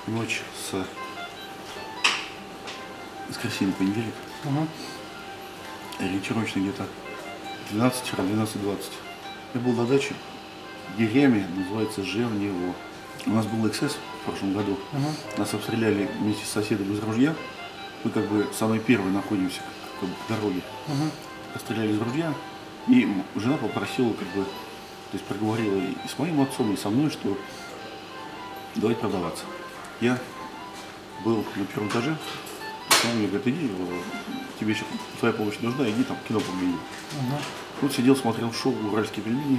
ночь с воскресенья на понедельник. Ориентировочно где-то 12-12:20. Я был на даче в деревне, называется Жевнево. У нас был эксцесс в прошлом году. Нас обстреляли вместе с соседом из ружья. Мы как бы самые первые находимся как бы, по дороге. Обстреляли из ружья. И жена попросила, как бы, то есть проговорила и с моим отцом, и со мной, что давайте продаваться. Я был на первом этаже. Он мне говорит, иди, тебе еще твоя помощь нужна, иди там кино погляди. Тут сидел, смотрел шоу «Уральские пельмени»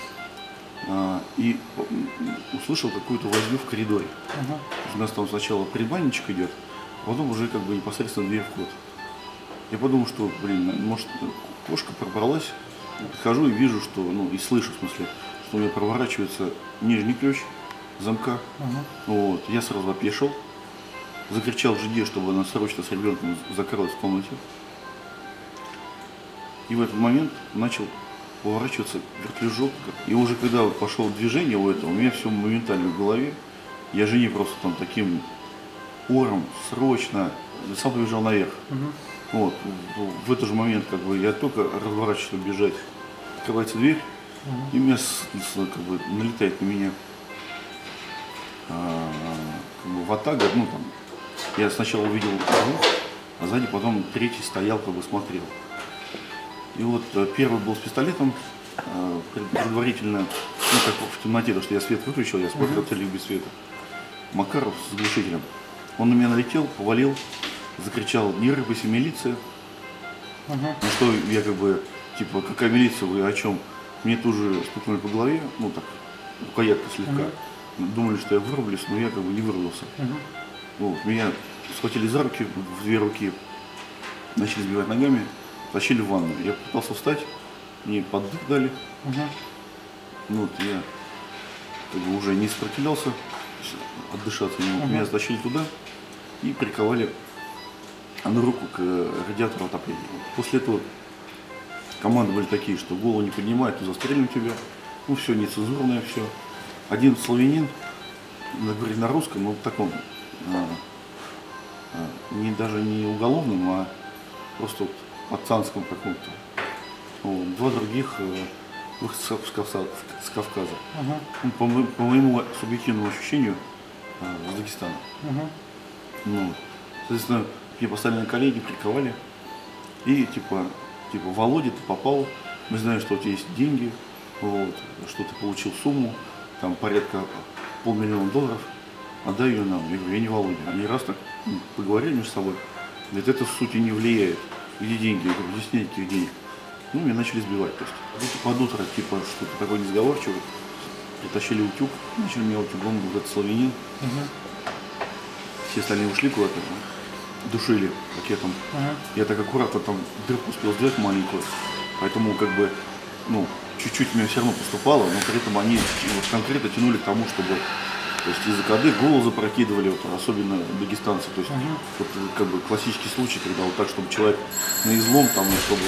и услышал какую-то возню в коридоре. У нас там сначала предбанничек идет, а потом уже как бы непосредственно дверь вход. Я подумал, что, блин, может кошка пробралась. Подхожу и вижу, что, ну и слышу, в смысле, что у меня проворачивается нижний ключ замка. Вот. Я сразу опешил. Закричал жене, чтобы она срочно с ребенком закрылась в комнате. И в этот момент начал поворачиваться вертлюжок. И уже когда пошло движение у этого, у меня все моментально в голове. Я жене просто там таким ором срочно сам побежал наверх. Вот. В этот же момент как бы я только разворачиваюсь, чтобы бежать. Открывается дверь, и меня как бы налетает на меня как бы ватага, ну там. Я сначала увидел двух, а сзади потом третий стоял, как бы смотрел. И вот первый был с пистолетом, предварительно, ну как в темноте, потому что я свет выключил, я смотрел телек без света. Макаров с глушителем. Он на меня налетел, повалил, закричал: не рыпайся, милиция. На что я как бы, типа, какая милиция, вы о чем? Мне тут же стукнули по голове, ну так, рукоятка слегка. Думали, что я вырублюсь, но я как бы не вырвался. Вот, меня схватили за руки, в две руки, начали сбивать ногами, тащили в ванну. Я пытался встать, мне поддых дали. Ну, вот я как бы уже не сопротивлялся, отдышаться не мог. Меня затащили туда и приковали на руку к радиатору отопления. После этого команды были такие, что голову не поднимают, то застрелим тебя. Ну, все нецензурное, все. Один славянин, говорит на русском, но в таком, даже не уголовном, а просто вот пацанском каком-то. Вот. Два других с Кавказа. По моему субъективному ощущению, из Дагестана. Ну, соответственно, меня поставили на колени, приковали. И типа, Володя, ты попал, мы знаем, что у тебя есть деньги, вот, что ты получил сумму, там порядка $500 000, отдай ее нам. Я говорю, я не Володя. Они раз так поговорили между собой, говорят, это в сути не влияет. Где деньги? Я говорю, здесь нет никаких денег. Ну, меня начали сбивать. То есть под утро, типа, что-то такое несговорчивое. Притащили утюг, начали меня утюгом, был этот славянин. Все остальные ушли куда-то, душили пакетом. Я так аккуратно там дырку успел сделать маленькую. Поэтому как бы, ну, чуть-чуть меня все равно поступало, но при этом они вот, конкретно тянули к тому, чтобы, то есть из-за коды голову запрокидывали, вот, особенно дагестанцы. То есть вот, как бы классический случай, когда вот так, чтобы человек на излом, там, чтобы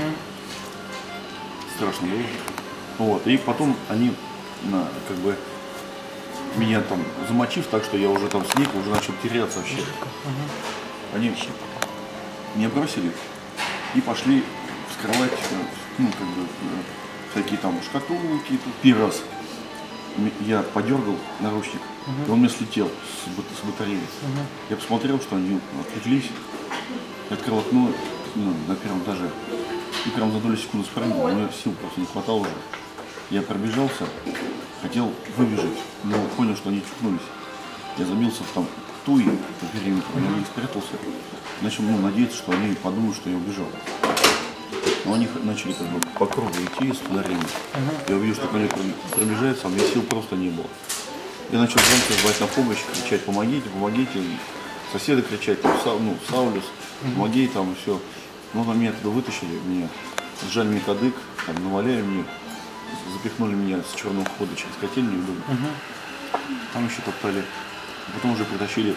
страшно было. Вот. И потом они как бы меня там замочив так, что я уже там сник, уже начал теряться вообще. Они меня бросили и пошли вскрывать, ну, как бы, всякие там шкатулки. Первый раз я подергал наручник, и он мне слетел с батареи. Я посмотрел, что они отвлеклись, открыл окно, ну, на первом этаже, и прям за долю секунды спрыгнул, у меня сил просто не хватало уже. Я пробежался, хотел выбежать, но понял, что они чухнулись. Я забился там в туи по периметру, я не спрятался. Начал надеяться, что они подумают, что я убежал. Но они начали как бы по кругу идти с ударением. Я увидел, что они приближаются, а у меня сил просто не было. Я начал громко звать на помощь, кричать: помогите, помогите. Соседи кричать, там, Саулюс, помоги, там, и все. Но на меня туда вытащили, меня сжали мне кадык, там, наваляли мне, запихнули меня с черного хода через котельню в дом. Там еще топтали. Потом уже притащили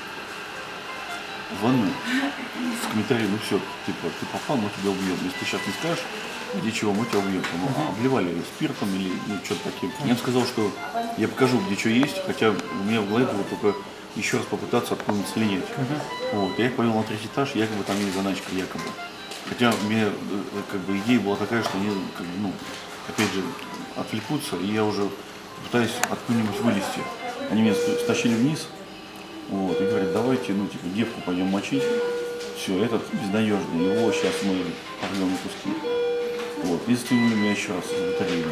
в ванную с комментарием: ну все, типа, ты попал, мы тебя убьем. Если ты сейчас не скажешь, где чего, мы тебя убьем. Обливали спиртом или ну, что-то таким. Я им сказал, что я покажу, где что есть, хотя у меня в голове было только еще раз попытаться откуда-нибудь слинять. Вот. Я их повел на третий этаж, якобы там есть заначка, якобы. Хотя у меня как бы идея была такая, что они, как бы, ну, опять же, отвлекутся, и я уже пытаюсь откуда-нибудь вылезти. Они меня стащили вниз, вот, и говорят, давайте, ну, типа, девку пойдем мочить. Все, этот безнадежный, его сейчас мы порвем на куски. Вот, и застегнули меня еще раз из батареи.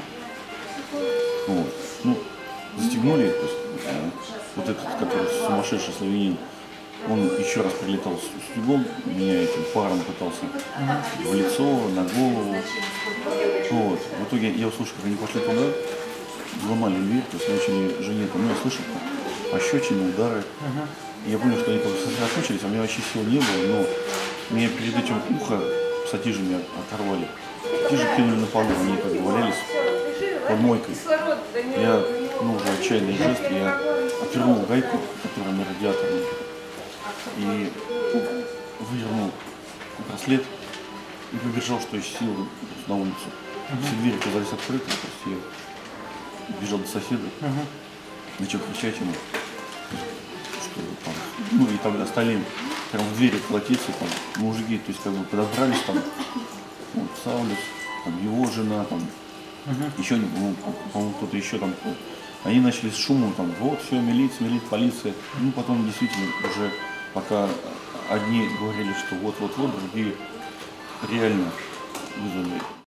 Вот. Ну, застегнули, то есть, вот этот, который сумасшедший славянин, он еще раз прилетал с утюгом, меня этим паром пытался в лицо, на голову. Вот. В итоге я услышал, как они пошли туда, взломали дверь, то есть начали жене там, ну, я слышал пощечины, удары. И я понял, что они просто сосредоточились, а у меня вообще сил не было, но меня перед этим ухо пассатижами оторвали. Пассатижи кинули на полу, они как бы валялись под мойкой. Я, ну, уже отчаянный жест, я отвернул гайку, которая на радиаторе, и вывернул браслет и побежал, что есть силы, на улицу. Все двери оказались открыты, то есть я бежал до соседа, начал кричать ему, что там, ну и там остальным прям в двери колотиться, там мужики, то есть как бы подобрались там, вот, Саулис, там его жена, там, еще, ну, по-моему, кто-то еще там. Они начали с шумом, там, вот, все, милиция, полиция. Ну, потом действительно уже, пока одни говорили, что вот-вот-вот, другие реально вызвали